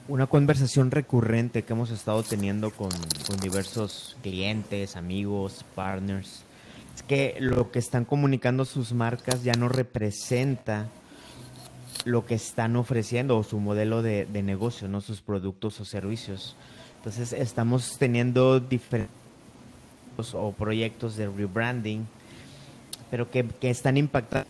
Una conversación recurrente que hemos estado teniendo con diversos clientes, amigos, partners, es que lo que están comunicando sus marcas ya no representa lo que están ofreciendo o su modelo de negocio, ¿no? Sus productos o servicios. Entonces estamos teniendo diferentes o proyectos de rebranding, pero que están impactando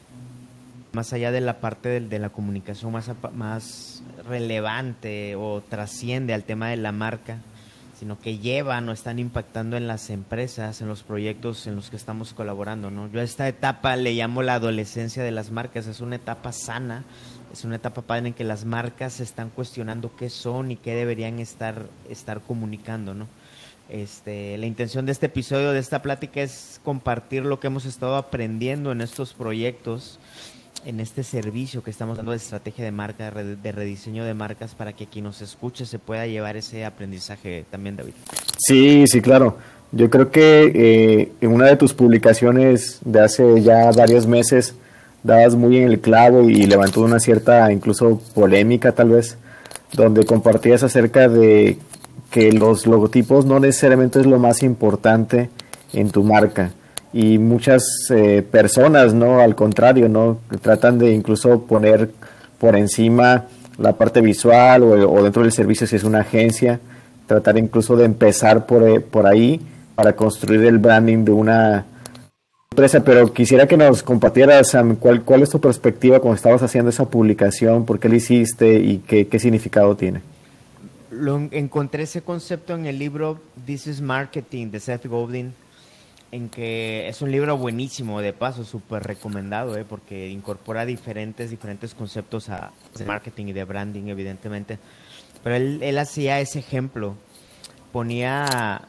más allá de la parte de la comunicación más relevante o trasciende al tema de la marca, sino que llevan o están impactando en las empresas, en los proyectos en los que estamos colaborando, ¿no? Yo a esta etapa le llamo la adolescencia de las marcas. Es una etapa sana, es una etapa padre en que las marcas se están cuestionando qué son y qué deberían estar comunicando, ¿no? La intención de este episodio, de esta plática, es compartir lo que hemos estado aprendiendo en estos proyectos, en este servicio que estamos dando de estrategia de marca, de rediseño de marcas, para que quien nos escuche se pueda llevar ese aprendizaje también, David. Sí, sí, claro. Yo creo que en una de tus publicaciones de hace ya varios meses dabas muy en el clavo y levantó una cierta incluso polémica tal vez, donde compartías acerca de que los logotipos no necesariamente es lo más importante en tu marca. Y muchas personas, ¿no? Al contrario, ¿no? Tratan de incluso poner por encima la parte visual o dentro del servicio si es una agencia, tratar incluso de empezar por ahí para construir el branding de una empresa. Pero quisiera que nos compartieras, Sam, cuál es tu perspectiva cuando estabas haciendo esa publicación, por qué la hiciste y qué significado tiene. Encontré ese concepto en el libro This is Marketing de Seth Godin, en que es un libro buenísimo, de paso, súper recomendado, porque incorpora diferentes conceptos de marketing y de branding, evidentemente. Pero él hacía ese ejemplo, ponía,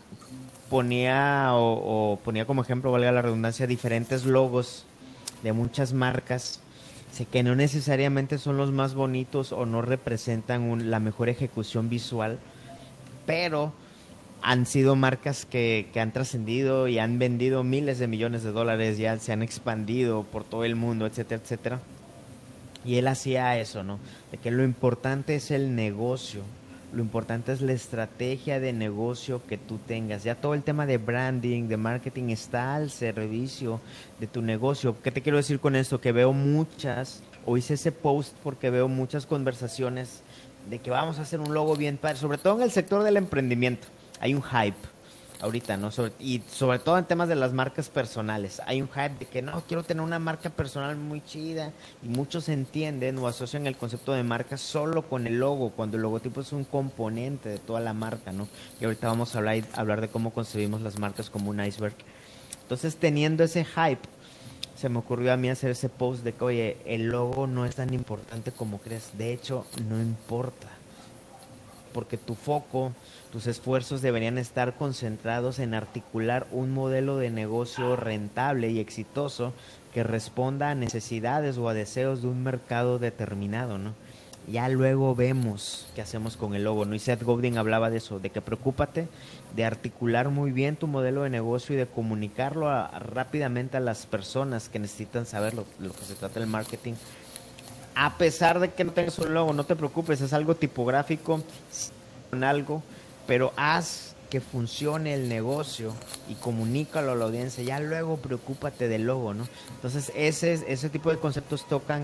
ponía como ejemplo, valga la redundancia, diferentes logos de muchas marcas, sé que no necesariamente son los más bonitos o no representan la mejor ejecución visual, pero han sido marcas que han trascendido y han vendido miles de millones de dólares, ya se han expandido por todo el mundo, etcétera, etcétera. Y él hacía eso, ¿no? De que lo importante es el negocio, lo importante es la estrategia de negocio que tú tengas. Ya todo el tema de branding, de marketing está al servicio de tu negocio. ¿Qué te quiero decir con esto? Que veo o hice ese post porque veo muchas conversaciones de que vamos a hacer un logo bien padre, sobre todo en el sector del emprendimiento. Hay un hype ahorita, ¿no? Y sobre todo en temas de las marcas personales. Hay un hype de que no, quiero tener una marca personal muy chida. Y muchos entienden o asocian el concepto de marca solo con el logo, cuando el logotipo es un componente de toda la marca, ¿no? Y ahorita vamos a hablar de cómo concebimos las marcas como un iceberg. Entonces, teniendo ese hype, se me ocurrió a mí hacer ese post de que, oye, el logo no es tan importante como crees. De hecho, no importa, porque tu foco, tus esfuerzos deberían estar concentrados en articular un modelo de negocio rentable y exitoso que responda a necesidades o a deseos de un mercado determinado, ¿no? Ya luego vemos qué hacemos con el logo, ¿no? Y Seth Godin hablaba de eso, de que preocúpate de articular muy bien tu modelo de negocio y de comunicarlo rápidamente a las personas que necesitan saber lo que se trata del marketing. A pesar de que no tengas un logo, no te preocupes, es algo tipográfico, con algo, pero haz que funcione el negocio y comunícalo a la audiencia. Ya luego preocúpate del logo, ¿no? Entonces ese tipo de conceptos tocan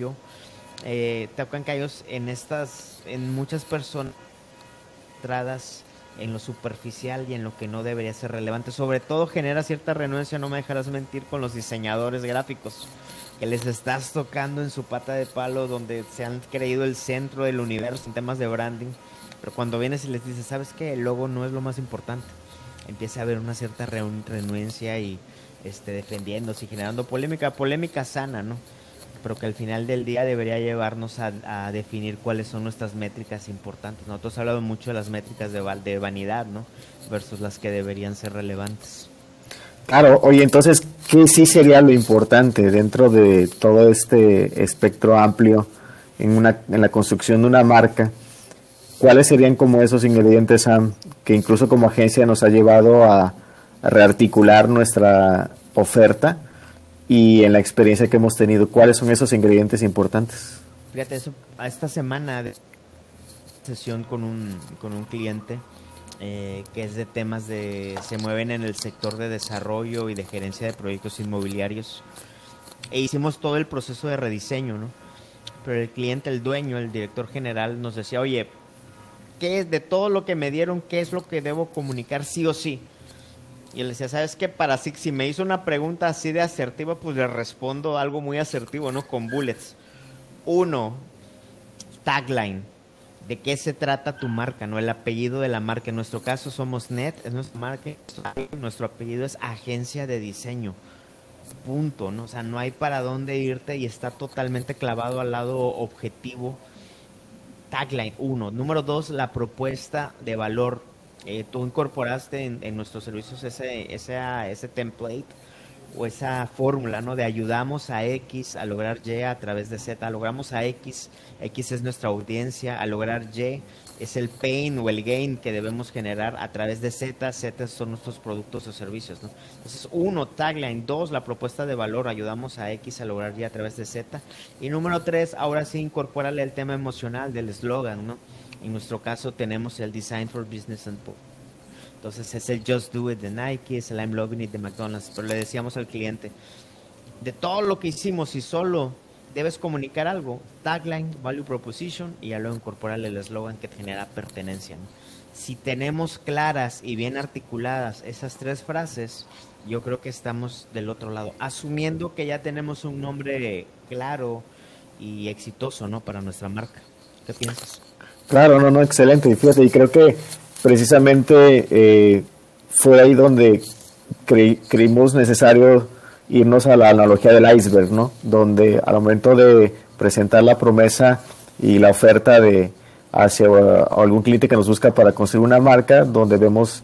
callos en muchas personas entradas en lo superficial y en lo que no debería ser relevante. Sobre todo genera cierta renuencia, no me dejarás mentir, con los diseñadores gráficos, que les estás tocando en su pata de palo, donde se han creído el centro del universo en temas de branding. Pero cuando vienes y les dices, ¿sabes qué? El logo no es lo más importante. Empieza a haber una cierta renuencia y defendiéndose y generando polémica sana, ¿no? Pero que al final del día debería llevarnos a definir cuáles son nuestras métricas importantes. Nosotros hemos hablado mucho de las métricas de vanidad, ¿no? Versus las que deberían ser relevantes. Claro, oye, entonces, ¿qué sí sería lo importante dentro de todo este espectro amplio en la construcción de una marca? ¿Cuáles serían como esos ingredientes, Sam, que incluso como agencia nos ha llevado a rearticular nuestra oferta? Y en la experiencia que hemos tenido, ¿cuáles son esos ingredientes importantes? Fíjate, eso, a esta semana sesión con un cliente que es de temas se mueven en el sector de desarrollo y de gerencia de proyectos inmobiliarios. E hicimos todo el proceso de rediseño, ¿no? Pero el cliente, el dueño, el director general nos decía, oye, ¿qué es de todo lo que me dieron, qué es lo que debo comunicar sí o sí? Y él decía, ¿sabes qué? Para si me hizo una pregunta así de asertiva, pues le respondo algo muy asertivo, ¿no? Con bullets. Uno, tagline. ¿De qué se trata tu marca, no? El apellido de la marca. En nuestro caso somos NET, es nuestra marca. Nuestro apellido es Agencia de Diseño. Punto, ¿no? O sea, no hay para dónde irte y está totalmente clavado al lado objetivo. Tagline, uno. Número dos, la propuesta de valor. Tú incorporaste en nuestros servicios ese template o esa fórmula, ¿no? De ayudamos a X a lograr Y a través de Z. Logramos a X, X es nuestra audiencia, a lograr Y es el pain o el gain que debemos generar a través de Z. Z son nuestros productos o servicios, ¿no? Entonces, uno, tagline. Dos, la propuesta de valor. Ayudamos a X a lograr Y a través de Z. Y número tres, ahora sí, incorpórale el tema emocional del eslogan, ¿no? En nuestro caso tenemos el Design for Business and People. Entonces es el Just Do It de Nike, es el I'm Loving It de McDonald's. Pero le decíamos al cliente, de todo lo que hicimos, si solo debes comunicar algo, tagline, value proposition, y ya luego incorporarle el eslogan que te genera pertenencia, ¿no? Si tenemos claras y bien articuladas esas tres frases, yo creo que estamos del otro lado, asumiendo que ya tenemos un nombre claro y exitoso, ¿no? Para nuestra marca. ¿Qué piensas? Claro, no, no, excelente. Y fíjate, y creo que precisamente fue ahí donde creímos necesario irnos a la analogía del iceberg, ¿no? Donde al momento de presentar la promesa y la oferta hacia algún cliente que nos busca para construir una marca, donde vemos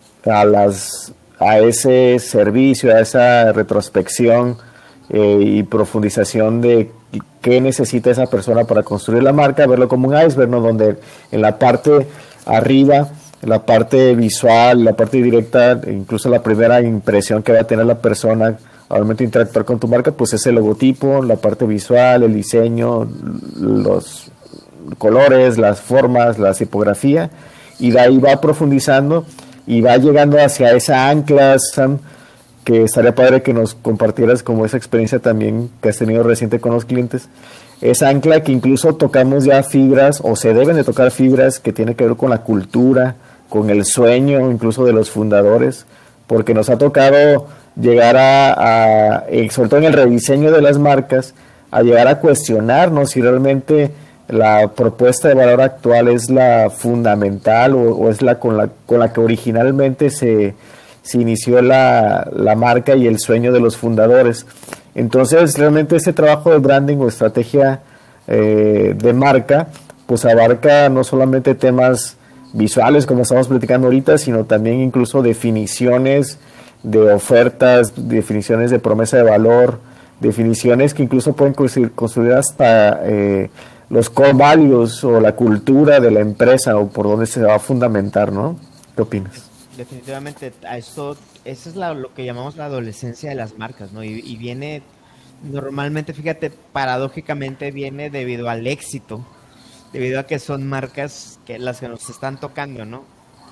a ese servicio, a esa retrospección y profundización de qué necesita esa persona para construir la marca, verlo como un iceberg, ¿no? Donde en la parte arriba, la parte visual, la parte directa, incluso la primera impresión que va a tener la persona al momento de interactuar con tu marca, pues es el logotipo, la parte visual, el diseño, los colores, las formas, la tipografía, y de ahí va profundizando y va llegando hacia esa ancla, Sam, que estaría padre que nos compartieras como esa experiencia también que has tenido reciente con los clientes. Esa ancla que incluso tocamos ya fibras, o se deben de tocar fibras que tienen que ver con la cultura, con el sueño incluso de los fundadores, porque nos ha tocado llegar sobre todo en el rediseño de las marcas, a llegar a cuestionarnos si realmente la propuesta de valor actual es la fundamental o es la con la que originalmente se inició la marca y el sueño de los fundadores. Entonces realmente ese trabajo de branding o estrategia de marca pues abarca no solamente temas visuales como estamos platicando ahorita, sino también incluso definiciones de ofertas, definiciones de promesa de valor, definiciones que incluso pueden construir hasta los core values o la cultura de la empresa o por dónde se va a fundamentar, ¿no? ¿Qué opinas? Definitivamente, eso es lo que llamamos la adolescencia de las marcas, ¿no? Y viene, normalmente, fíjate, paradójicamente viene debido al éxito, debido a que son marcas que las que nos están tocando, ¿no?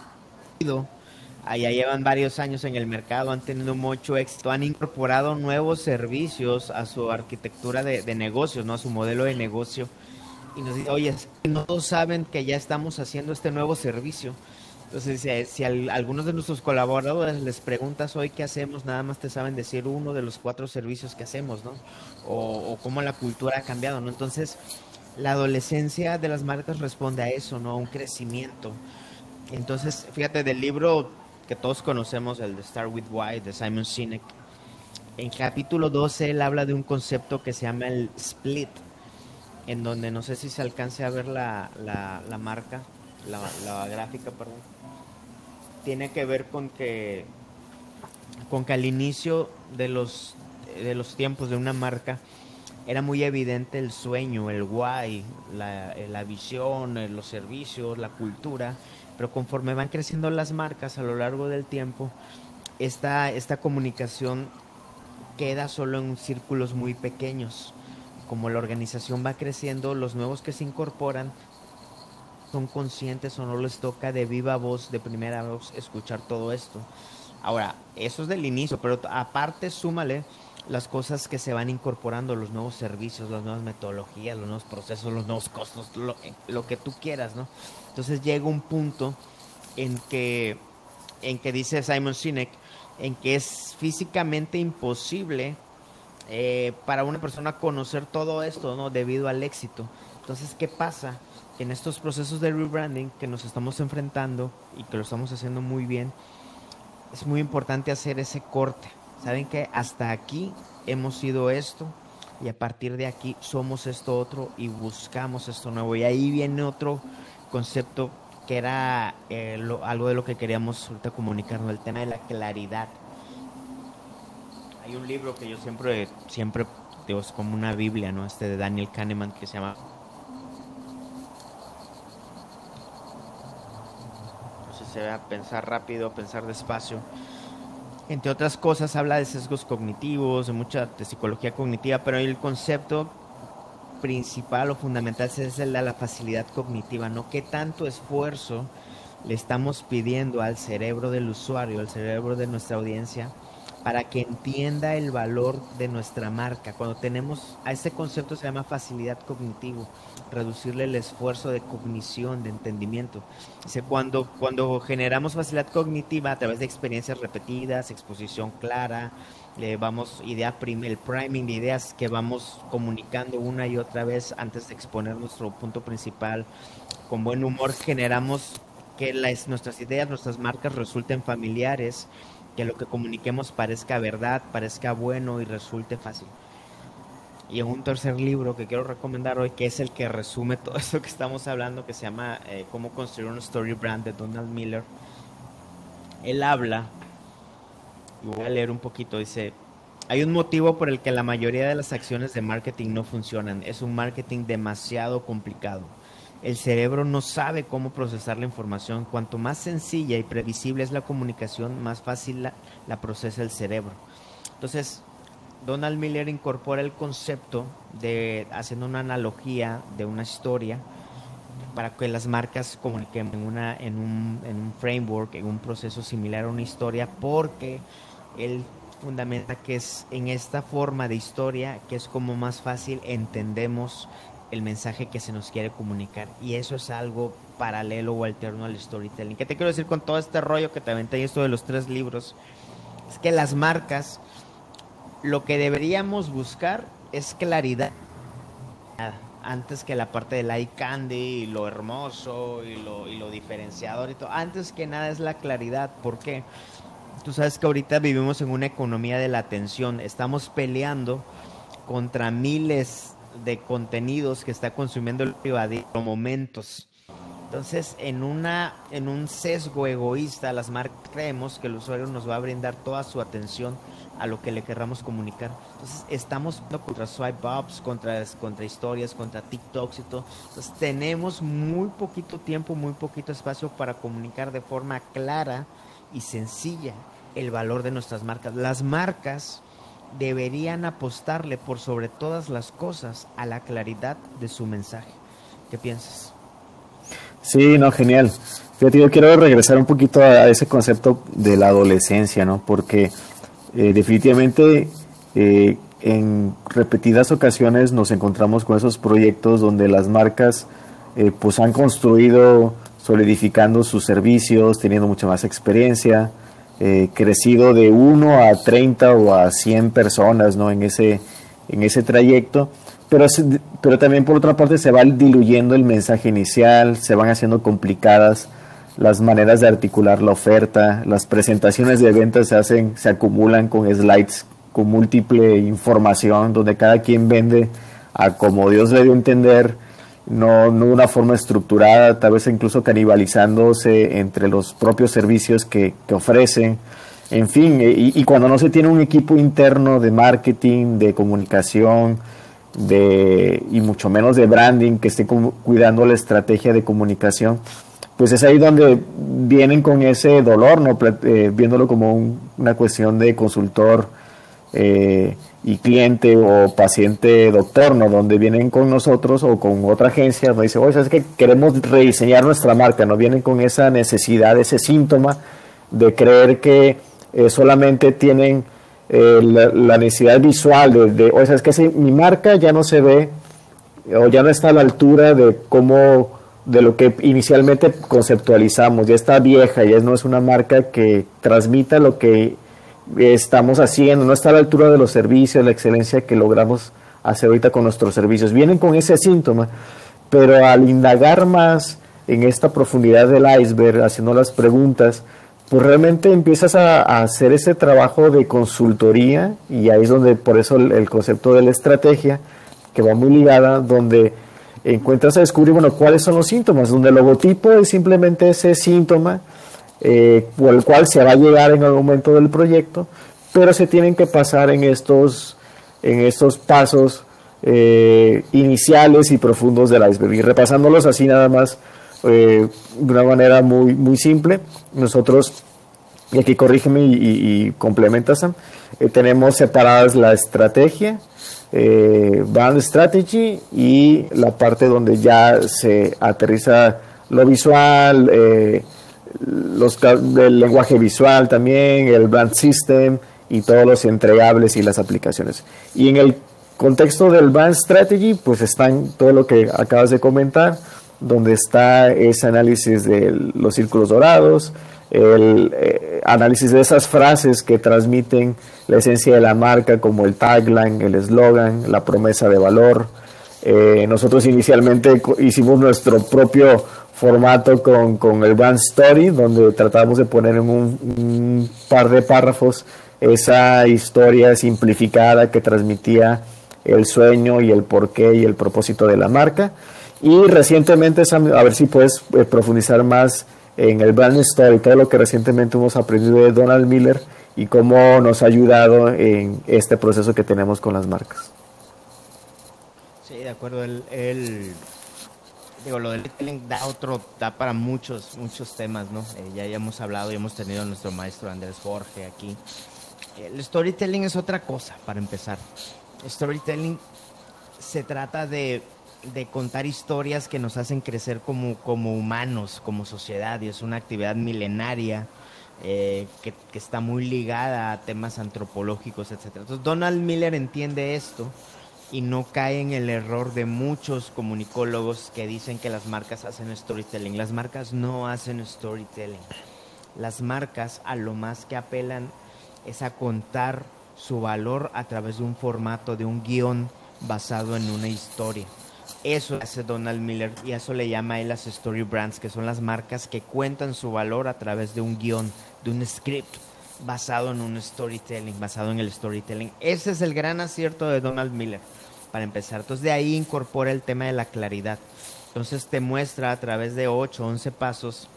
Allá llevan varios años en el mercado, han tenido mucho éxito, han incorporado nuevos servicios a su arquitectura de negocios, ¿no? A su modelo de negocio. Y nos dicen, oye, no todos saben que ya estamos haciendo este nuevo servicio. Entonces, si algunos de nuestros colaboradores les preguntas hoy qué hacemos, nada más te saben decir uno de los 4 servicios que hacemos, ¿no? O cómo la cultura ha cambiado, ¿no? Entonces, la adolescencia de las marcas responde a eso, ¿no? A un crecimiento. Entonces, fíjate, del libro que todos conocemos, el de Start With Why, de Simon Sinek, en capítulo 12 él habla de un concepto que se llama el split, en donde no sé si se alcance a ver la marca, la gráfica, perdón. Tiene que ver con que al inicio de los tiempos de una marca era muy evidente el sueño, el why, la visión, los servicios, la cultura, pero conforme van creciendo las marcas a lo largo del tiempo, esta comunicación queda solo en círculos muy pequeños. Como la organización va creciendo, los nuevos que se incorporan son conscientes o no les toca de viva voz, de primera voz, escuchar todo esto. Ahora, eso es del inicio, pero aparte súmale las cosas que se van incorporando, los nuevos servicios, las nuevas metodologías, los nuevos procesos, los nuevos costos, lo que tú quieras, ¿no? Entonces llega un punto en que dice Simon Sinek, en que es físicamente imposible para una persona conocer todo esto, ¿no? Debido al éxito. Entonces, ¿qué pasa? En estos procesos de rebranding que nos estamos enfrentando y que lo estamos haciendo muy bien, es muy importante hacer ese corte. ¿Saben qué? Hasta aquí hemos sido esto y a partir de aquí somos esto otro y buscamos esto nuevo. Y ahí viene otro concepto que era algo de lo que queríamos ahorita comunicarnos, el tema de la claridad. Hay un libro que yo siempre digo, es como una Biblia, ¿no? De Daniel Kahneman, que se llama... No sé si se va a pensar rápido, pensar despacio. Entre otras cosas habla de sesgos cognitivos, de psicología cognitiva, pero el concepto principal o fundamental es el de la facilidad cognitiva, ¿no? ¿Qué tanto esfuerzo le estamos pidiendo al cerebro del usuario, al cerebro de nuestra audiencia, para que entienda el valor de nuestra marca? Cuando tenemos a ese concepto se llama facilidad cognitivo, reducirle el esfuerzo de cognición, de entendimiento. Dice, cuando generamos facilidad cognitiva a través de experiencias repetidas, exposición clara, el priming de ideas que vamos comunicando una y otra vez antes de exponer nuestro punto principal, con buen humor generamos que nuestras ideas, nuestras marcas resulten familiares, que lo que comuniquemos parezca verdad, parezca bueno y resulte fácil. Y en un tercer libro que quiero recomendar hoy, que es el que resume todo esto que estamos hablando, que se llama Cómo construir un story brand, de Donald Miller, él habla, y voy a leer un poquito, dice: hay un motivo por el que la mayoría de las acciones de marketing no funcionan. Es un marketing demasiado complicado. El cerebro no sabe cómo procesar la información. Cuanto más sencilla y previsible es la comunicación, más fácil la procesa el cerebro. Entonces, Donald Miller incorpora el concepto de, haciendo una analogía de una historia, para que las marcas comuniquen en un framework, en un proceso similar a una historia, porque él fundamenta que es en esta forma de historia que es como más fácil entendemos el mensaje que se nos quiere comunicar, y eso es algo paralelo o alterno al storytelling. ¿Qué te quiero decir con todo este rollo que te aventé esto de los 3 libros? Es que las marcas, lo que deberíamos buscar es claridad antes que la parte del eye candy y lo hermoso y lo diferenciador y todo. Antes que nada es la claridad. ¿Por qué? Tú sabes que ahorita vivimos en una economía de la atención. Estamos peleando contra miles de contenidos que está consumiendo el privado por momentos. Entonces, en un sesgo egoísta, las marcas creemos que el usuario nos va a brindar toda su atención a lo que le querramos comunicar. Entonces, estamos contra swipe ups, contra historias, contra TikToks y todo. Entonces, tenemos muy poquito tiempo, muy poquito espacio para comunicar de forma clara y sencilla el valor de nuestras marcas. Las marcas deberían apostarle por sobre todas las cosas a la claridad de su mensaje. ¿Qué piensas? Sí, no, genial. Fíjate, yo quiero regresar un poquito a ese concepto de la adolescencia, ¿no? Porque definitivamente en repetidas ocasiones nos encontramos con esos proyectos donde las marcas pues han construido, solidificando sus servicios, teniendo mucha más experiencia, crecido de 1 a 30 o a 100 personas, ¿no? en ese trayecto, pero también por otra parte se va diluyendo el mensaje inicial, se van haciendo complicadas las maneras de articular la oferta, las presentaciones de ventas se acumulan con slides con múltiple información, donde cada quien vende a como Dios le dio a entender, no de una forma estructurada, tal vez incluso canibalizándose entre los propios servicios que ofrecen. En fin, y cuando no se tiene un equipo interno de marketing, de comunicación, y mucho menos de branding, que esté cuidando la estrategia de comunicación, pues es ahí donde vienen con ese dolor, ¿no? Viéndolo como una cuestión de consultor y cliente o paciente doctor, ¿no? Donde vienen con nosotros o con otra agencia, nos dice, oye, es que queremos rediseñar nuestra marca, no vienen con esa necesidad, ese síntoma de creer que solamente tienen la necesidad visual o sea, es que si mi marca ya no se ve o ya no está a la altura de lo que inicialmente conceptualizamos, ya está vieja, ya no es una marca que transmita lo que estamos haciendo, no está a la altura de los servicios, la excelencia que logramos hacer ahorita con nuestros servicios. Vienen con ese síntoma, pero al indagar más en esta profundidad del iceberg, haciendo las preguntas, pues realmente empiezas a hacer ese trabajo de consultoría, y ahí es donde, por eso el concepto de la estrategia, que va muy ligada, donde encuentras a descubrir, bueno, cuáles son los síntomas, donde el logotipo es simplemente ese síntoma por el cual se va a llegar en algún momento del proyecto, pero se tienen que pasar en estos pasos iniciales y profundos del iceberg. Y repasándolos así nada más, de una manera muy, muy simple, nosotros, y aquí corrígeme y complementa Sam, tenemos separadas la estrategia, brand strategy, y la parte donde ya se aterriza lo visual, el lenguaje visual también, el brand system y todos los entregables y las aplicaciones. Y en el contexto del brand strategy, pues están todo lo que acabas de comentar, donde está ese análisis de los círculos dorados, el análisis de esas frases que transmiten la esencia de la marca, como el tagline, el eslogan, la promesa de valor. Nosotros inicialmente hicimos nuestro propio formato con el Brand Story, donde tratamos de poner en un par de párrafos esa historia simplificada que transmitía el sueño y el porqué y el propósito de la marca. Y recientemente, Sam, a ver si puedes profundizar más en el Brand Story, todo lo que recientemente hemos aprendido de Donald Miller y cómo nos ha ayudado en este proceso que tenemos con las marcas. Sí, de acuerdo. Digo, lo del storytelling da para muchos temas, ¿no? Ya hemos hablado y hemos tenido a nuestro maestro Andrés Jorge aquí. El storytelling es otra cosa, para empezar. Storytelling se trata de contar historias que nos hacen crecer como humanos, como sociedad, y es una actividad milenaria que está muy ligada a temas antropológicos, etcétera. Entonces Donald Miller entiende esto y no cae en el error de muchos comunicólogos que dicen que las marcas hacen storytelling. Las marcas no hacen storytelling. Las marcas a lo más que apelan es a contar su valor a través de un formato, de un guión basado en una historia. Eso hace Donald Miller y eso le llama a él las story brands, que son las marcas que cuentan su valor a través de un guión, de un script basado en un storytelling, basado en el storytelling. Ese es el gran acierto de Donald Miller, para empezar. Entonces de ahí incorpora el tema de la claridad. Entonces te muestra a través de 8 o 11 pasos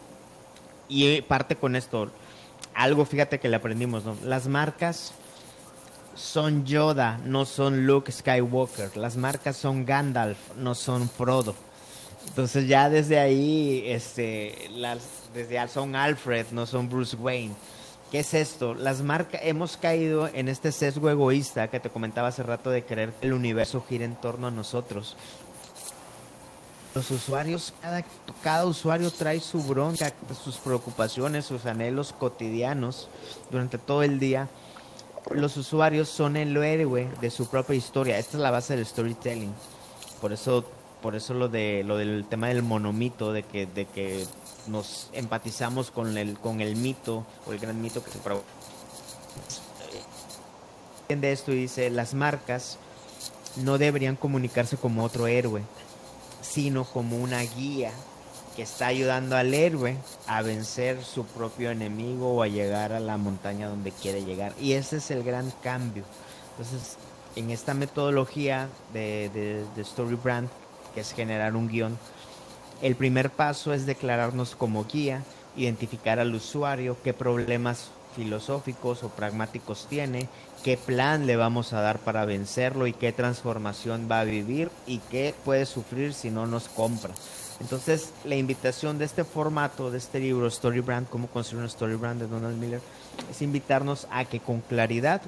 y parte con esto. Algo, fíjate que le aprendimos, ¿no? Las marcas son Yoda, no son Luke Skywalker. Las marcas son Gandalf, no son Frodo. Entonces ya desde ahí, desde son Alfred, no son Bruce Wayne. ¿Qué es esto? Las marcas, hemos caído en este sesgo egoísta que te comentaba hace rato, de creer que el universo gira en torno a nosotros. Los usuarios, cada usuario trae su bronca, sus preocupaciones, sus anhelos cotidianos durante todo el día. Los usuarios son el héroe de su propia historia. Esta es la base del storytelling. Por eso lo del tema del monomito, de que nos empatizamos con el mito, o el gran mito que se provoca. Entiende esto y dice: las marcas no deberían comunicarse como otro héroe, sino como una guía que está ayudando al héroe a vencer su propio enemigo o a llegar a la montaña donde quiere llegar. Y ese es el gran cambio. Entonces, en esta metodología de Story Brand, que es generar un guión, el primer paso es declararnos como guía, identificar al usuario, qué problemas filosóficos o pragmáticos tiene, qué plan le vamos a dar para vencerlo y qué transformación va a vivir y qué puede sufrir si no nos compra. Entonces, la invitación de este formato, de este libro, Story Brand, cómo construir una Story Brand, de Donald Miller, es invitarnos a que con claridad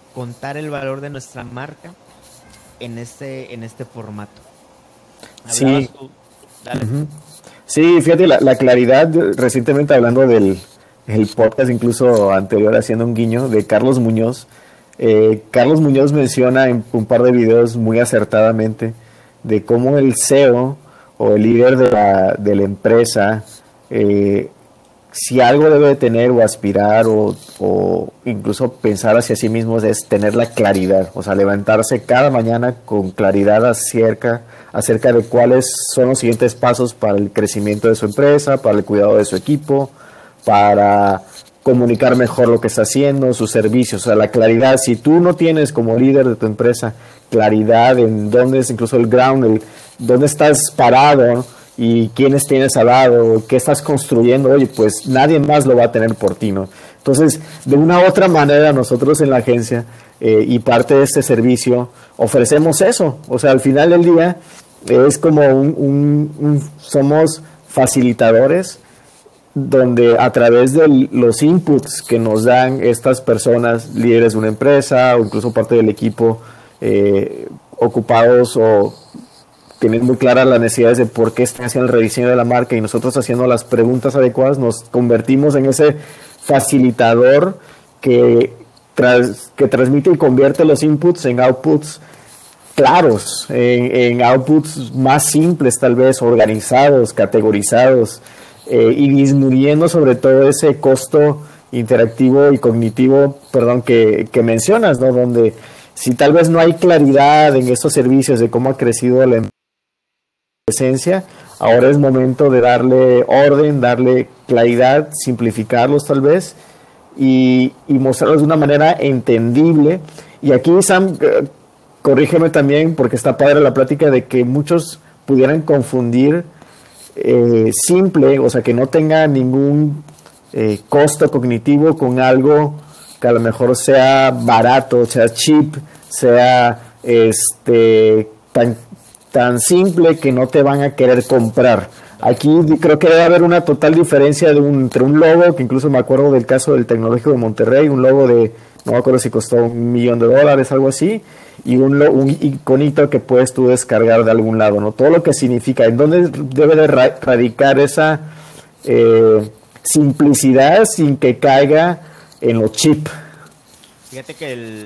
contar el valor de nuestra marca en este formato. Sí. Hablabas tú, dale. Ujú. Sí, fíjate, la claridad, recientemente hablando del el podcast, incluso anterior, haciendo un guiño de Carlos Muñoz. Carlos Muñoz menciona en un par de videos muy acertadamente de cómo el CEO o el líder de la empresa, eh, si algo debe de tener o aspirar o incluso pensar hacia sí mismo es tener la claridad, o sea, levantarse cada mañana con claridad acerca de cuáles son los siguientes pasos para el crecimiento de su empresa, para el cuidado de su equipo, para comunicar mejor lo que está haciendo, sus servicios, o sea, la claridad. Si tú no tienes como líder de tu empresa claridad en dónde es incluso el ground, dónde estás parado, ¿no? Y quiénes tienes al lado, qué estás construyendo, oye, pues nadie más lo va a tener por ti, ¿no? Entonces, de una u otra manera, nosotros en la agencia y parte de este servicio ofrecemos eso. O sea, al final del día es como somos facilitadores donde a través de los inputs que nos dan estas personas, líderes de una empresa o incluso parte del equipo, ocupados o tienen muy claras las necesidades de por qué están haciendo el rediseño de la marca y nosotros haciendo las preguntas adecuadas, nos convertimos en ese facilitador que transmite y convierte los inputs en outputs claros, en outputs más simples tal vez, organizados, categorizados, y disminuyendo sobre todo ese costo interactivo y cognitivo, perdón, que mencionas, ¿no? Donde si tal vez no hay claridad en estos servicios de cómo ha crecido la presencia, ahora es momento de darle orden, darle claridad, simplificarlos tal vez y mostrarlos de una manera entendible. Y aquí, Sam, corrígeme también, porque está padre la plática de que muchos pudieran confundir simple, o sea, que no tenga ningún costo cognitivo con algo que a lo mejor sea barato, sea cheap, sea tan simple que no te van a querer comprar. Aquí creo que debe haber una total diferencia entre un logo, que incluso me acuerdo del caso del Tecnológico de Monterrey, un logo de, no me acuerdo si costó $1,000,000, algo así, y un iconito que puedes tú descargar de algún lado, ¿no? Todo lo que significa, en dónde debe de radicar esa simplicidad sin que caiga en lo cheap. Fíjate que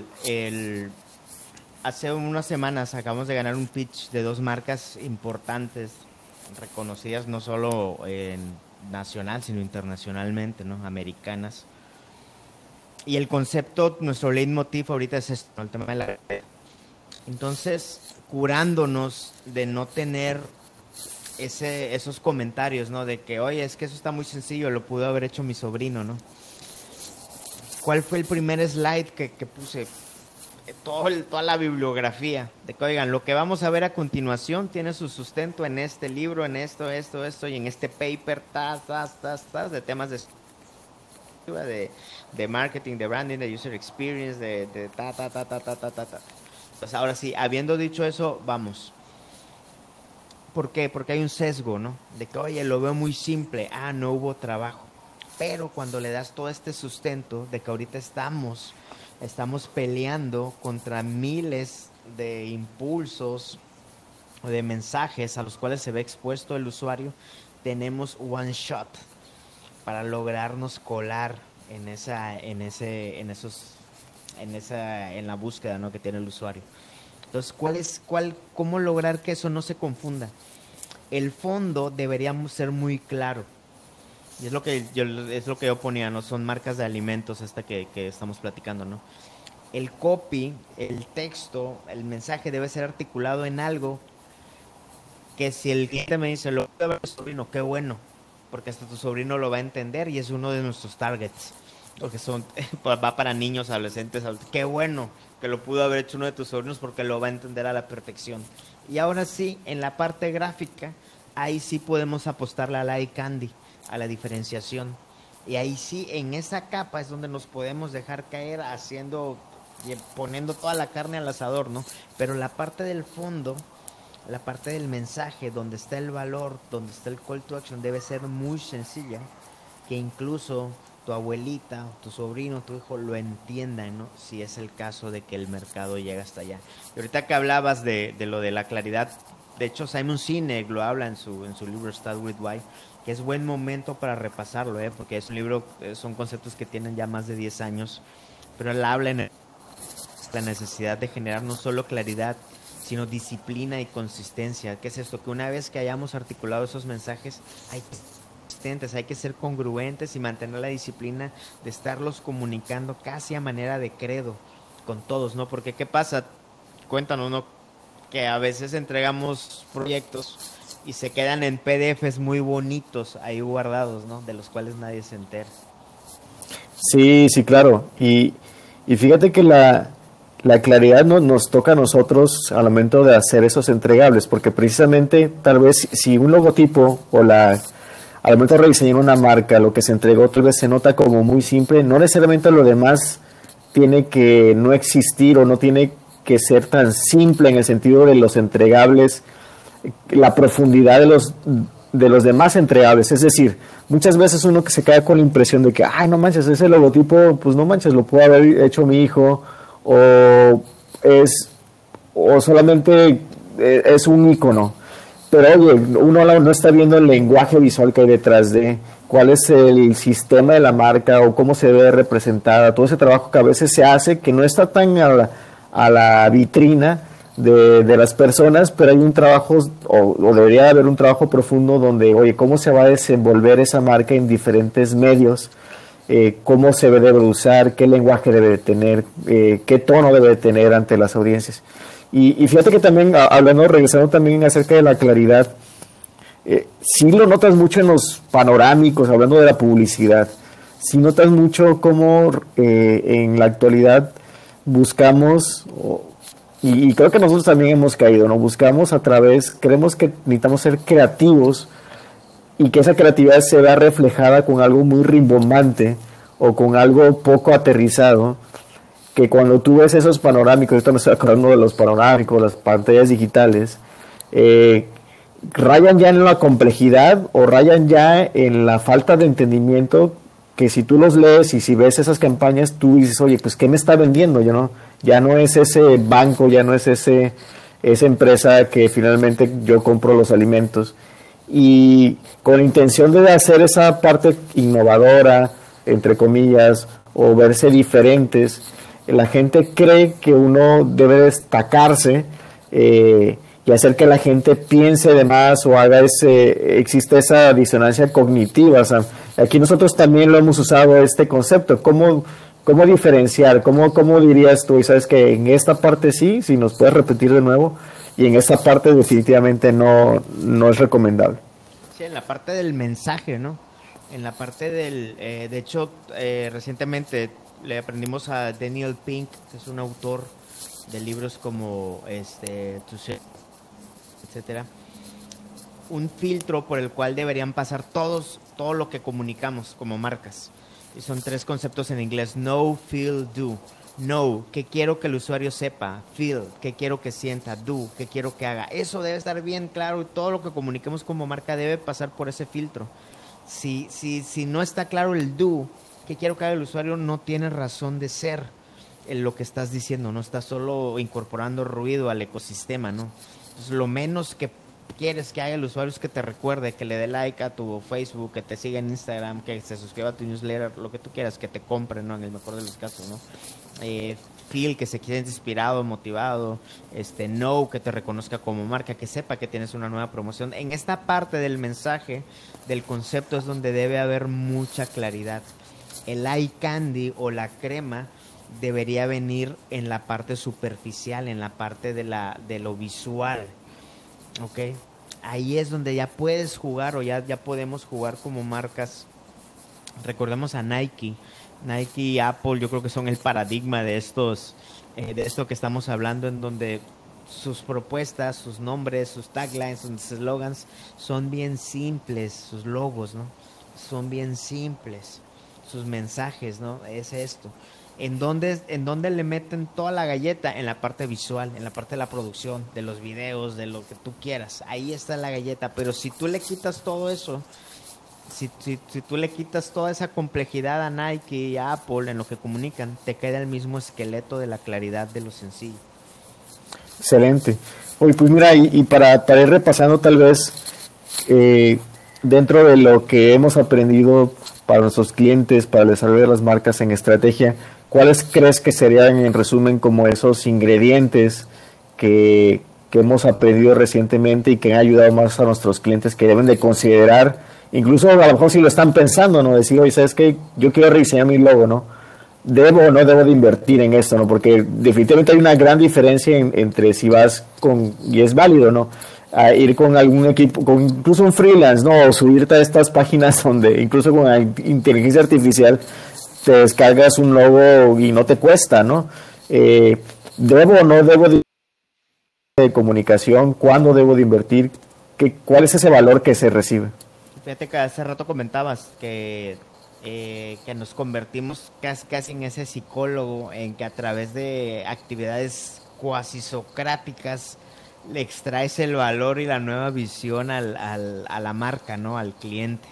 hace unas semanas acabamos de ganar un pitch de dos marcas importantes, reconocidas no solo nacional, sino internacionalmente, ¿no? Americanas. Y el concepto, nuestro leitmotiv ahorita es esto, ¿no? El tema de la... Entonces, curándonos de no tener esos comentarios, ¿no? De que, oye, es que eso está muy sencillo, lo pudo haber hecho mi sobrino, ¿no? ¿Cuál fue el primer slide que puse? Toda la bibliografía de que, oigan, lo que vamos a ver a continuación tiene su sustento en este libro, en esto, y en este paper, de temas de marketing, de branding, de user experience, de ta. Pues ahora sí, habiendo dicho eso, vamos. ¿Por qué? Porque hay un sesgo, ¿no? De que, oye, lo veo muy simple, no hubo trabajo. Pero cuando le das todo este sustento de que ahorita estamos peleando contra miles de impulsos o de mensajes a los cuales se ve expuesto el usuario, tenemos one shot para lograrnos colar en la búsqueda, ¿no? Que tiene el usuario. Entonces, cómo lograr que eso no se confunda? El fondo debería ser muy claro. Y es lo que yo ponía, ¿no? Son marcas de alimentos que estamos platicando, ¿no? El copy, el texto, el mensaje debe ser articulado en algo que si el cliente me dice, lo voy a ver a tu sobrino, qué bueno, porque hasta tu sobrino lo va a entender y es uno de nuestros targets, porque va para niños, adolescentes, qué bueno que lo pudo haber hecho uno de tus sobrinos porque lo va a entender a la perfección. Y ahora sí, en la parte gráfica, ahí sí podemos apostarle a la eye candy, a la diferenciación. Y ahí sí, en esa capa es donde nos podemos dejar caer poniendo toda la carne al asador, ¿no? Pero la parte del fondo, la parte del mensaje, donde está el valor, donde está el call to action, debe ser muy sencilla, que incluso tu abuelita, tu sobrino, tu hijo lo entiendan, ¿no? Si es el caso de que el mercado llega hasta allá. Y ahorita que hablabas de lo de la claridad, de hecho Simon Sinek lo habla en su libro Start With Why, que es buen momento para repasarlo, porque es un libro, son conceptos que tienen ya más de 10 años, pero él habla en la necesidad de generar no solo claridad, sino disciplina y consistencia. ¿Qué es esto? Que una vez que hayamos articulado esos mensajes, hay que ser congruentes y mantener la disciplina de estarlos comunicando casi a manera de credo con todos, ¿no? Porque ¿qué pasa? Cuéntanos, ¿no? Que a veces entregamos proyectos y se quedan en PDFs muy bonitos ahí guardados, ¿no? De los cuales nadie se entera. Sí, sí, claro. Y fíjate que la claridad nos toca a nosotros al momento de hacer esos entregables, porque precisamente tal vez si un logotipo o al momento de rediseñar una marca, lo que se entregó tal vez se nota como muy simple, no necesariamente lo demás tiene que no existir o no tiene que ser tan simple en el sentido de los entregables, la profundidad de los demás entregables. Es decir, muchas veces uno que se queda con la impresión de que, ay, no manches, ese logotipo, pues no manches, lo pudo haber hecho mi hijo, o solamente es un icono. Pero oye, uno no está viendo el lenguaje visual que hay detrás de cuál es el sistema de la marca o cómo se ve representada, todo ese trabajo que a veces se hace, que no está tan a la vitrina de las personas, pero hay un trabajo, o debería haber un trabajo profundo donde, oye, cómo se va a desenvolver esa marca en diferentes medios, cómo se debe usar, qué lenguaje debe tener, qué tono debe tener ante las audiencias. Y fíjate que también, regresando también acerca de la claridad, sí lo notas mucho en los panorámicos, hablando de la publicidad, sí notas mucho cómo en la actualidad buscamos, y creo que nosotros también hemos caído, ¿no? Buscamos creemos que necesitamos ser creativos y que esa creatividad se vea reflejada con algo muy rimbombante o con algo poco aterrizado, que cuando tú ves esos panorámicos, esto me estoy acordando de los panorámicos, las pantallas digitales, rayan ya en la complejidad o rayan ya en la falta de entendimiento, que si tú los lees y si ves esas campañas, tú dices, oye, pues ¿qué me está vendiendo? Ya no es ese banco, ya no es esa empresa que finalmente yo compro los alimentos. Y con la intención de hacer esa parte innovadora, entre comillas, o verse diferentes, la gente cree que uno debe destacarse y hacer que la gente piense de más o existe esa disonancia cognitiva. O sea, aquí nosotros también lo hemos usado este concepto. ¿Cómo diferenciar? ¿Cómo dirías tú? Y sabes que en esta parte sí, si nos puedes repetir de nuevo, y en esta parte definitivamente no es recomendable. Sí, en la parte del mensaje, ¿no? En la parte de hecho, recientemente le aprendimos a Daniel Pink, que es un autor de libros como Touché, etcétera, un filtro por el cual deberían pasar todo lo que comunicamos como marcas. Y son 3 conceptos en inglés: know, feel, do. Know, que quiero que el usuario sepa; feel, que quiero que sienta; do, que quiero que haga. Eso debe estar bien claro, y todo lo que comuniquemos como marca debe pasar por ese filtro. Si no está claro el do, que quiero que haga el usuario, no tiene razón de ser lo que estás diciendo, no estás solo incorporando ruido al ecosistema, ¿no? Entonces, lo menos que quieres que haga el usuario es que te recuerde, que le dé like a tu Facebook, que te siga en Instagram, que se suscriba a tu newsletter, lo que tú quieras, que te compre, ¿no? En el mejor de los casos, ¿no? Feel, que se sienta inspirado, motivado; know, que te reconozca como marca, que sepa que tienes una nueva promoción. En esta parte del mensaje, del concepto, es donde debe haber mucha claridad. El eye candy o la crema debería venir en la parte superficial, en la parte de lo visual, ¿ok? Ahí es donde ya puedes jugar, o ya podemos jugar como marcas. Recordemos a Nike y Apple, yo creo que son el paradigma de esto que estamos hablando, en donde sus propuestas, sus nombres, sus taglines, sus slogans son bien simples, sus logos, ¿no? Son bien simples, sus mensajes, ¿no? Es esto. ¿En dónde le meten toda la galleta? En la parte visual, en la parte de la producción, de los videos, de lo que tú quieras. Ahí está la galleta. Pero si tú le quitas todo eso, si tú le quitas toda esa complejidad a Nike y a Apple en lo que comunican, te queda el mismo esqueleto de la claridad de lo sencillo. Excelente. Oye, pues mira, y para ir repasando tal vez, dentro de lo que hemos aprendido para nuestros clientes, para el desarrollo de las marcas en estrategia, ¿cuáles crees que serían en resumen como esos ingredientes que hemos aprendido recientemente y que han ayudado más a nuestros clientes que deben de considerar, incluso a lo mejor si lo están pensando, ¿no? Decir, oye, ¿sabes qué? Yo quiero rediseñar mi logo, ¿no? ¿Debo o no debo de invertir en esto, no? Porque definitivamente hay una gran diferencia entre si vas con, y es válido, ¿no? A ir con algún equipo, con incluso un freelance, ¿no? O subirte a estas páginas donde incluso con la inteligencia artificial te descargas un logo y no te cuesta, ¿no? ¿Debo o no debo de comunicación? ¿Cuándo debo de invertir? ¿Cuál es ese valor que se recibe? Fíjate que hace rato comentabas que nos convertimos casi en ese psicólogo, en que a través de actividades cuasi socráticas le extraes el valor y la nueva visión a la marca, ¿no? Al cliente.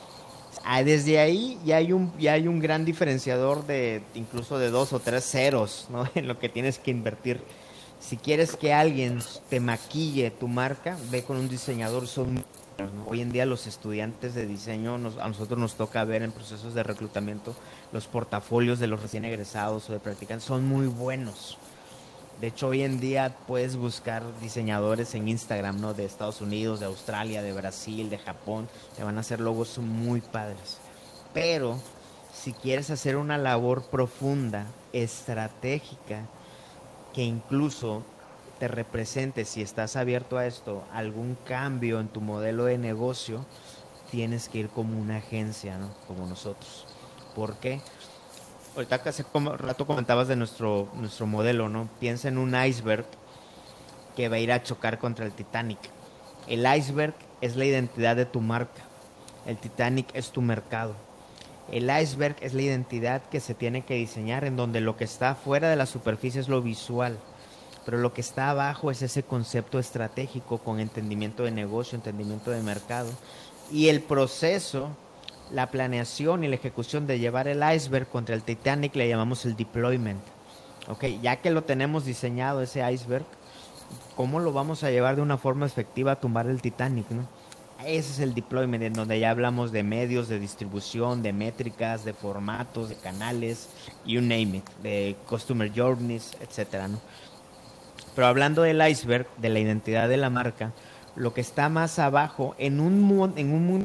Desde ahí ya hay un gran diferenciador incluso de 2 o 3 ceros, ¿no? En lo que tienes que invertir. Si quieres que alguien te maquille tu marca, ve con un diseñador. Hoy en día los estudiantes de diseño, a nosotros nos toca ver en procesos de reclutamiento los portafolios de los recién egresados o de practicantes, son muy buenos. De hecho, hoy en día puedes buscar diseñadores en Instagram, ¿no? De Estados Unidos, de Australia, de Brasil, de Japón. Te van a hacer logos muy padres. Pero si quieres hacer una labor profunda, estratégica, que incluso te represente, si estás abierto a esto, algún cambio en tu modelo de negocio, tienes que ir como una agencia, ¿no? Como nosotros. ¿Por qué? Ahorita hace rato comentabas de nuestro modelo, ¿no? Piensa en un iceberg que va a ir a chocar contra el Titanic. El iceberg es la identidad de tu marca. El Titanic es tu mercado. El iceberg es la identidad que se tiene que diseñar, en donde lo que está fuera de la superficie es lo visual, pero lo que está abajo es ese concepto estratégico con entendimiento de negocio, entendimiento de mercado. Y el proceso, la planeación y la ejecución de llevar el iceberg contra el Titanic le llamamos el deployment. Okay, ya que lo tenemos diseñado ese iceberg, ¿cómo lo vamos a llevar de una forma efectiva a tumbar el Titanic, ¿no? Ese es el deployment, en donde ya hablamos de medios de distribución, de métricas, de formatos, de canales, you name it, de customer journeys, etcétera, ¿no? Pero hablando del iceberg, de la identidad de la marca, lo que está más abajo, en un mundo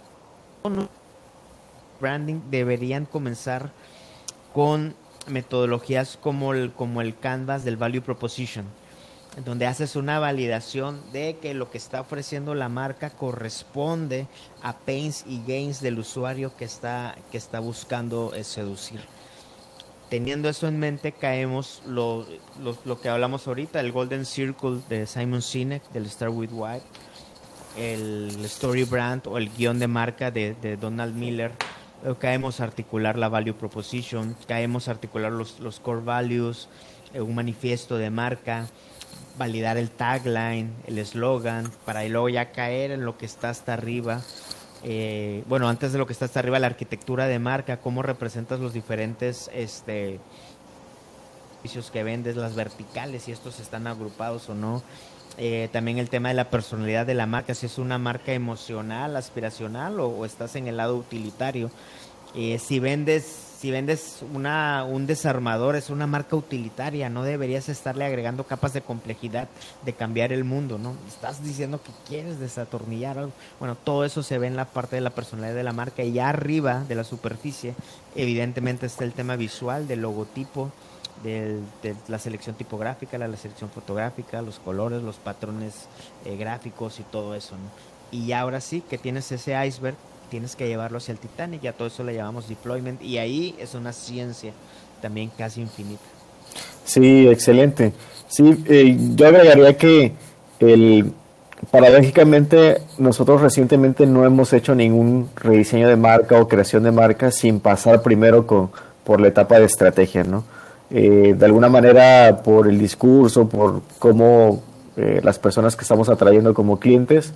branding, deberían comenzar con metodologías como el canvas del value proposition, donde haces una validación de que lo que está ofreciendo la marca corresponde a pains y gains del usuario que está buscando seducir. Teniendo eso en mente, caemos lo que hablamos ahorita, el Golden Circle de Simon Sinek, del Start With Why, el Story Brand o el guión de marca de Donald Miller. Caemos a articular la Value Proposition, caemos a articular los Core Values, un manifiesto de marca, validar el tagline, el eslogan, para luego ya caer en lo que está hasta arriba. Bueno, antes de lo que está hasta arriba, la arquitectura de marca, cómo representas los diferentes servicios que vendes, las verticales, si estos están agrupados o no. También el tema de la personalidad de la marca, si es una marca emocional, aspiracional o estás en el lado utilitario. Si vendes un desarmador, es una marca utilitaria, no deberías estarle agregando capas de complejidad de cambiar el mundo, ¿no? Estás diciendo que quieres desatornillar algo. Bueno, todo eso se ve en la parte de la personalidad de la marca, y ya arriba de la superficie evidentemente está el tema visual del logotipo, de la selección tipográfica, la selección fotográfica, los colores, los patrones gráficos y todo eso, ¿no? Y ya ahora sí que tienes ese iceberg, tienes que llevarlo hacia el Titanic, ya todo eso le llamamos deployment, y ahí es una ciencia también casi infinita. Sí, excelente. Sí, yo agregaría que paradójicamente nosotros recientemente no hemos hecho ningún rediseño de marca o creación de marca sin pasar primero por la etapa de estrategia, ¿no? De alguna manera, por el discurso, por cómo las personas que estamos atrayendo como clientes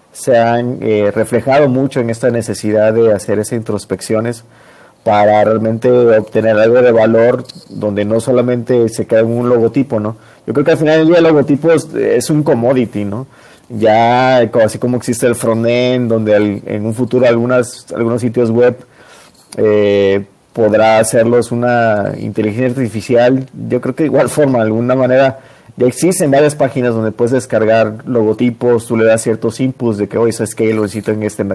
se han reflejado mucho en esta necesidad de hacer esas introspecciones para realmente obtener algo de valor donde no solamente se queda en un logotipo, ¿no? Yo creo que al final del día el logotipo es un commodity, ¿no? Ya así como existe el frontend, donde en un futuro algunos sitios web podrá hacerlos una inteligencia artificial, yo creo que de igual forma, de alguna manera, ya existen varias páginas donde puedes descargar logotipos, tú le das ciertos inputs de que hoy sabes que lo necesito en este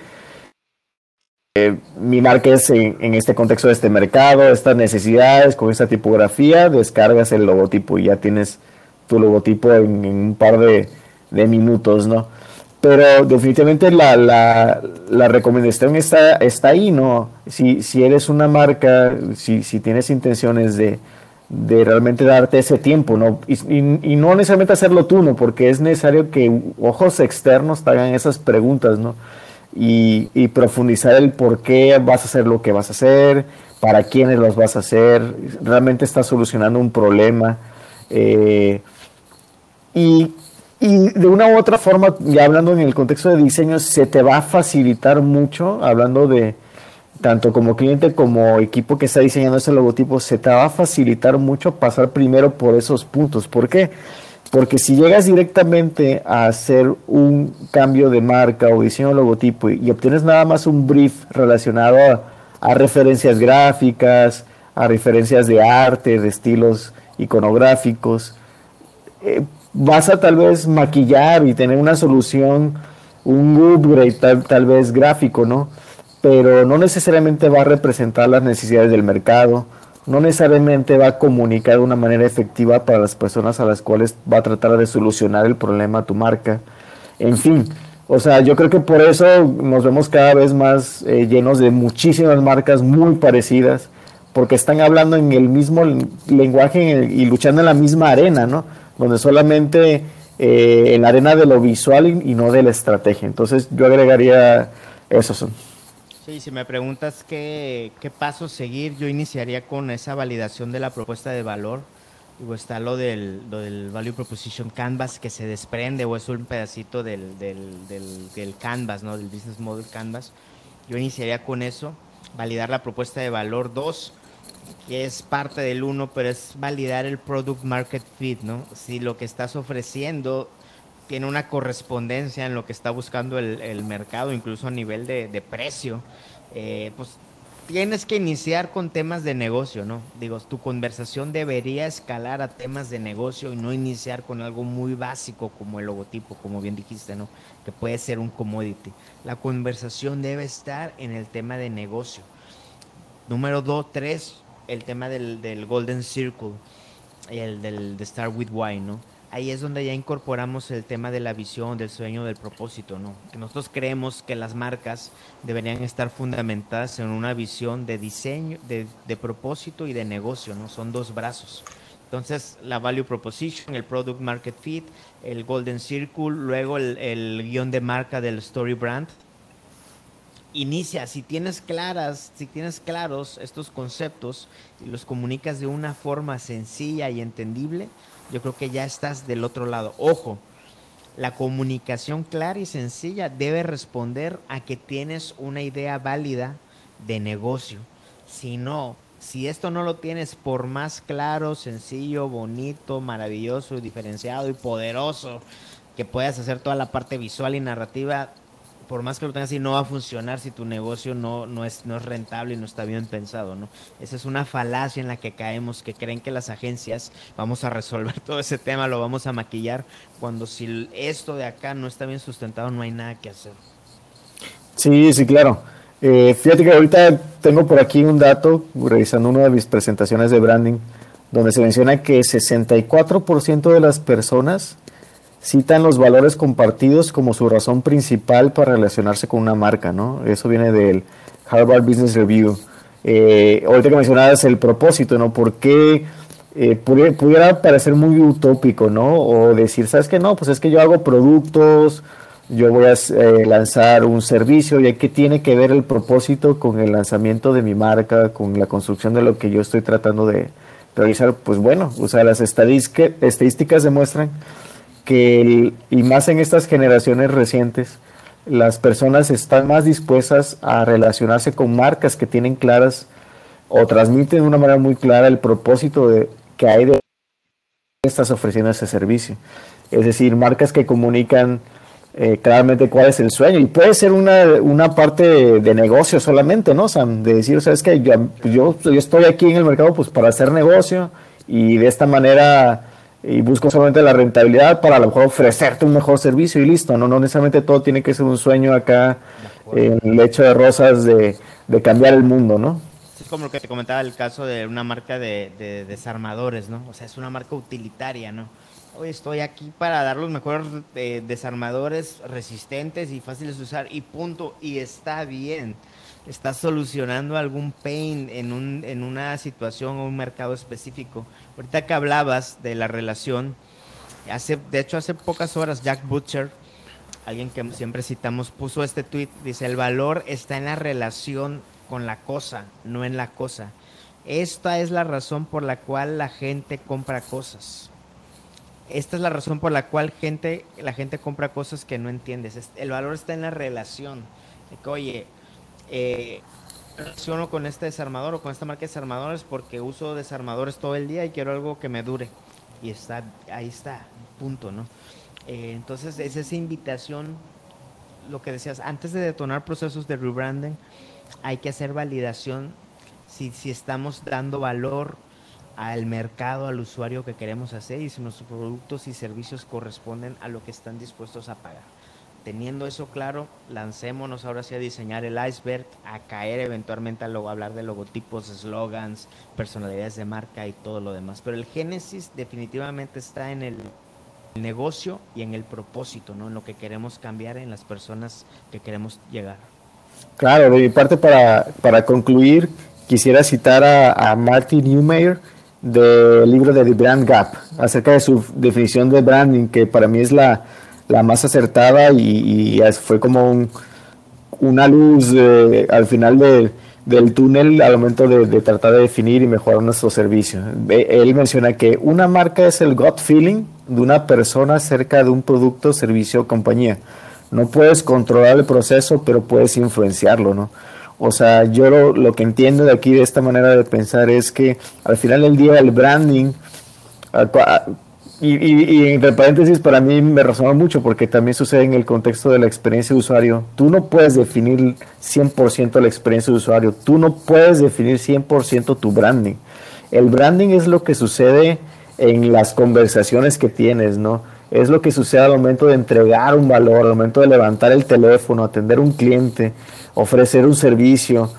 mi marca es en este contexto de este mercado, estas necesidades, con esta tipografía, descargas el logotipo y ya tienes tu logotipo en un par de minutos, ¿no? Pero definitivamente la recomendación está ahí, ¿no? Si eres una marca, si tienes intenciones de realmente darte ese tiempo, ¿no? Y no necesariamente hacerlo tú, ¿no? Porque es necesario que ojos externos te hagan esas preguntas, ¿no? Y profundizar el por qué vas a hacer lo que vas a hacer, para quiénes los vas a hacer, realmente estás solucionando un problema. Y de una u otra forma, ya hablando en el contexto de diseño, se te va a facilitar mucho, hablando de tanto como cliente como equipo que está diseñando ese logotipo, se te va a facilitar mucho pasar primero por esos puntos. ¿Por qué? Porque si llegas directamente a hacer un cambio de marca o diseño de logotipo y obtienes nada más un brief relacionado a referencias gráficas, a referencias de arte, de estilos iconográficos, vas a tal vez maquillar y tener una solución, un upgrade tal vez gráfico, ¿no? Pero no necesariamente va a representar las necesidades del mercado, no necesariamente va a comunicar de una manera efectiva para las personas a las cuales va a tratar de solucionar el problema a tu marca. En fin, o sea, yo creo que por eso nos vemos cada vez más llenos de muchísimas marcas muy parecidas, porque están hablando en el mismo lenguaje y luchando en la misma arena, ¿no? Donde solamente en la arena de lo visual y no de la estrategia. Entonces yo agregaría eso. Sí, si me preguntas qué paso seguir, yo iniciaría con esa validación de la propuesta de valor. Digo, está lo del Value Proposition Canvas que se desprende o es un pedacito del Canvas, ¿no? Del Business Model Canvas. Yo iniciaría con eso, validar la propuesta de valor. 2, que es parte del 1, pero es validar el Product Market Fit, ¿no? Si lo que estás ofreciendo tiene una correspondencia en lo que está buscando el mercado, incluso a nivel de precio, pues tienes que iniciar con temas de negocio, ¿no? Digo, tu conversación debería escalar a temas de negocio y no iniciar con algo muy básico como el logotipo, como bien dijiste, ¿no? Que puede ser un commodity. La conversación debe estar en el tema de negocio. Número 3, el tema del Golden Circle, el de Start with Why, ¿no? Ahí es donde ya incorporamos el tema de la visión, del sueño, del propósito, ¿no? Que nosotros creemos que las marcas deberían estar fundamentadas en una visión de diseño, de propósito y de negocio, ¿no? Son 2 brazos. Entonces, la Value Proposition, el Product Market Fit, el Golden Circle, luego el guión de marca del Story Brand. Inicia, si tienes claros estos conceptos y los comunicas de una forma sencilla y entendible, yo creo que ya estás del otro lado. Ojo, la comunicación clara y sencilla debe responder a que tienes una idea válida de negocio. Si esto no lo tienes, por más claro, sencillo, bonito, maravilloso, diferenciado y poderoso que puedas hacer toda la parte visual y narrativa, por más que lo tengas así, no va a funcionar si tu negocio no es rentable y no está bien pensado, ¿no? Esa es una falacia en la que caemos, que creen que las agencias vamos a resolver todo ese tema, lo vamos a maquillar, cuando si esto de acá no está bien sustentado, no hay nada que hacer. Sí, claro. Fíjate que ahorita tengo por aquí un dato, revisando una de mis presentaciones de branding, donde se menciona que 64% de las personas citan los valores compartidos como su razón principal para relacionarse con una marca, ¿no? Eso viene del Harvard Business Review. Ahorita que mencionabas el propósito, ¿no? ¿Por qué pudiera parecer muy utópico, ¿no? O decir, ¿sabes qué? No, pues es que yo hago productos, yo voy a lanzar un servicio, y ¿qué tiene que ver el propósito con el lanzamiento de mi marca, con la construcción de lo que yo estoy tratando de realizar? Pues bueno, o sea, las estadísticas demuestran y más en estas generaciones recientes, las personas están más dispuestas a relacionarse con marcas que tienen claras o transmiten de una manera muy clara el propósito que hay de estas ofreciendo ese servicio. Es decir, marcas que comunican claramente cuál es el sueño, y puede ser una parte de negocio solamente, ¿no, Sam? De decir, ¿sabes qué? Yo estoy aquí en el mercado pues para hacer negocio, y de esta manera y busco solamente la rentabilidad para a lo mejor ofrecerte un mejor servicio y listo, no necesariamente todo tiene que ser un sueño acá en el lecho de rosas de cambiar el mundo, ¿no? Es como lo que te comentaba el caso de una marca de desarmadores, ¿no? O sea, es una marca utilitaria, ¿no? Hoy estoy aquí para dar los mejores desarmadores resistentes y fáciles de usar y punto, y está bien. Está solucionando algún pain en una situación o un mercado específico. Ahorita que hablabas de la relación, de hecho hace pocas horas Jack Butcher, alguien que siempre citamos, puso este tweet, dice: el valor está en la relación con la cosa, no en la cosa. Esta es la razón por la cual la gente compra cosas. Esta es la razón por la cual la gente compra cosas que no entiendes. El valor está en la relación. De que, oye, relaciono con este desarmador o con esta marca de desarmadores porque uso desarmadores todo el día y quiero algo que me dure. Y ahí está, punto, ¿no? Entonces es esa invitación, lo que decías, antes de detonar procesos de rebranding, hay que hacer validación si estamos dando valor al mercado, al usuario que queremos hacer, y si nuestros productos y servicios corresponden a lo que están dispuestos a pagar. Teniendo eso claro, lancémonos ahora sí a diseñar el iceberg, a caer eventualmente a hablar de logotipos, slogans, personalidades de marca y todo lo demás. Pero el génesis definitivamente está en el negocio y en el propósito, ¿no? En lo que queremos cambiar, en las personas que queremos llegar. Claro, de mi parte, para concluir, quisiera citar a Martin Neumeyer del libro de The Brand Gap, acerca de su definición de branding, que para mí es la más acertada y fue como una luz al final del túnel al momento de tratar de definir y mejorar nuestro servicio. Él menciona que una marca es el gut feeling de una persona acerca de un producto, servicio o compañía. No puedes controlar el proceso, pero puedes influenciarlo, ¿no? O sea, yo lo que entiendo de aquí, de esta manera de pensar, es que al final del día el branding, y entre paréntesis, para mí me resonó mucho porque también sucede en el contexto de la experiencia de usuario. Tú no puedes definir 100% la experiencia de usuario, tú no puedes definir 100% tu branding. El branding es lo que sucede en las conversaciones que tienes, ¿no? Es lo que sucede al momento de entregar un valor, al momento de levantar el teléfono, atender un cliente, ofrecer un servicio,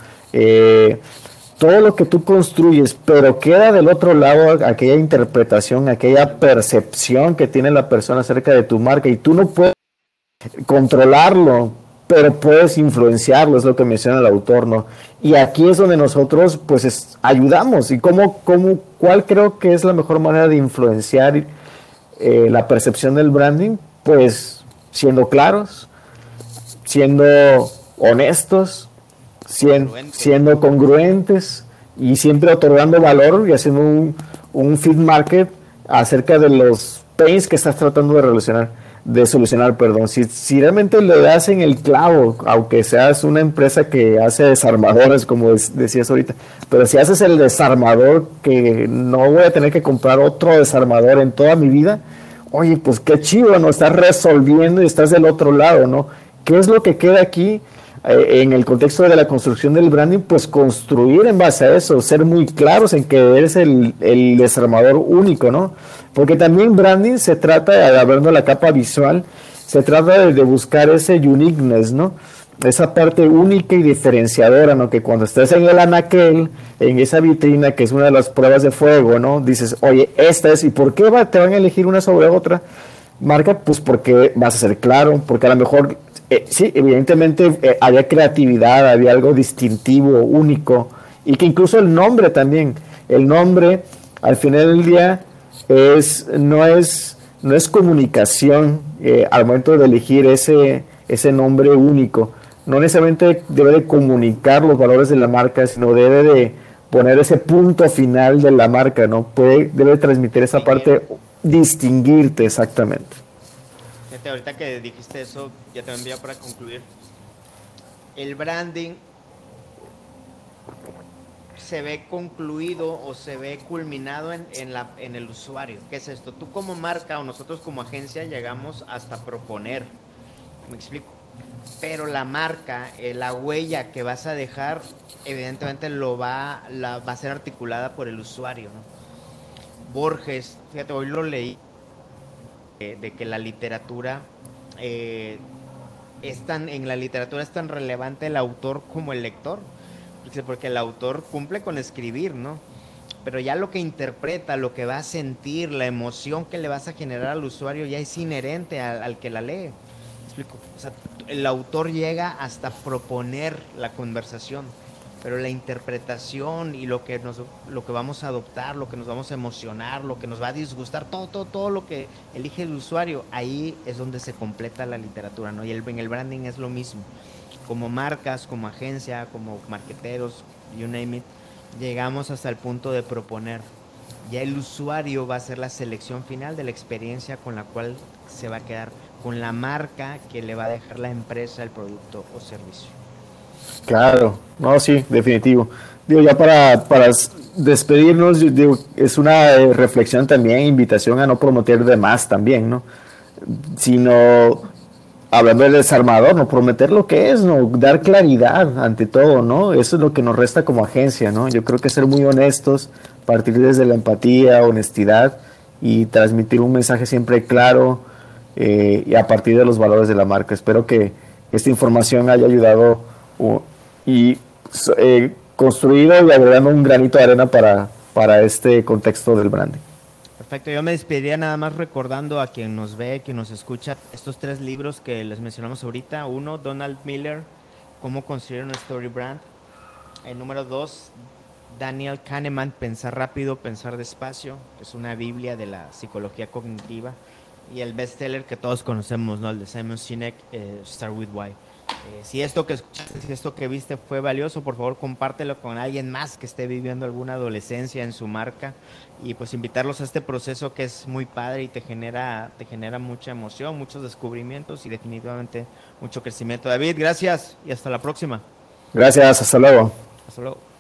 todo lo que tú construyes, pero queda del otro lado aquella interpretación, aquella percepción que tiene la persona acerca de tu marca, y tú no puedes controlarlo, pero puedes influenciarlo, es lo que menciona el autor, ¿no? Y aquí es donde nosotros pues ayudamos. ¿Y cuál creo que es la mejor manera de influenciar la percepción del branding? Pues siendo claros, siendo honestos, siendo congruentes y siempre otorgando valor y haciendo un feed market acerca de los pains que estás tratando de solucionar. Si realmente le das en el clavo, aunque seas una empresa que hace desarmadores, como decías ahorita, pero si haces el desarmador que no voy a tener que comprar otro desarmador en toda mi vida, oye, pues qué chido, ¿no? Estás resolviendo y estás del otro lado, ¿no? ¿Qué es lo que queda aquí en el contexto de la construcción del branding? Pues construir en base a eso, ser muy claros en que eres el desarmador único, ¿no? Porque también branding se trata, hablando de la capa visual, se trata de buscar ese uniqueness, ¿no? Esa parte única y diferenciadora, ¿no? Que cuando estés en el anaquel, en esa vitrina, que es una de las pruebas de fuego, ¿no? Dices, oye, esta es, ¿y por qué te van a elegir una sobre otra marca? Pues porque vas a ser claro, porque a lo mejor, sí, evidentemente había creatividad, había algo distintivo, único, y que incluso el nombre también, al final del día, no es comunicación al momento de elegir ese nombre único. No necesariamente debe de comunicar los valores de la marca, sino debe de poner ese punto final de la marca, ¿no? Debe transmitir esa parte, distinguirte exactamente. Fíjate, ahorita que dijiste eso, ya también voy a para concluir. El branding se ve concluido o se ve culminado en el usuario. ¿Qué es esto? Tú como marca o nosotros como agencia llegamos hasta proponer. ¿Me explico? Pero la marca, la huella que vas a dejar, evidentemente va a ser articulada por el usuario, ¿no? Borges, fíjate, hoy lo leí, de que la literatura, en la literatura es tan relevante el autor como el lector, porque el autor cumple con escribir, ¿no? Pero ya lo que interpreta, lo que va a sentir, la emoción que le vas a generar al usuario ya es inherente al que la lee. ¿Me explico? O sea, el autor llega hasta proponer la conversación, pero la interpretación y lo que vamos a adoptar, lo que nos vamos a emocionar, lo que nos va a disgustar, todo lo que elige el usuario, ahí es donde se completa la literatura, ¿no? Y en el branding es lo mismo. Como marcas, como agencia, como marqueteros, you name it, llegamos hasta el punto de proponer. Ya el usuario va a hacer la selección final de la experiencia con la cual se va a quedar, con la marca que le va a dejar la empresa, el producto o servicio. Claro, no, sí, definitivo. Digo, ya para despedirnos, digo, es una reflexión también, invitación a no prometer de más también, ¿no? Sino, hablando del desarmador, no prometer lo que es, no dar claridad ante todo, ¿no? Eso es lo que nos resta como agencia, ¿no? Yo creo que ser muy honestos, partir desde la empatía, honestidad y transmitir un mensaje siempre claro, y a partir de los valores de la marca. Espero que esta información haya ayudado y construido y agregando un granito de arena para este contexto del branding. Perfecto, yo me despediría nada más recordando a quien nos ve, quien nos escucha, estos 3 libros que les mencionamos ahorita. 1, Donald Miller, Cómo construir un story brand. El número 2, Daniel Kahneman, Pensar rápido, pensar despacio, que es una biblia de la psicología cognitiva. Y el bestseller que todos conocemos, ¿no? El de Simon Sinek, Start with Why. Si esto que escuchaste, si esto que viste fue valioso, por favor compártelo con alguien más que esté viviendo alguna adolescencia en su marca, y pues invitarlos a este proceso que es muy padre y te genera mucha emoción, muchos descubrimientos y definitivamente mucho crecimiento. David, gracias y hasta la próxima. Gracias, hasta luego. Hasta luego.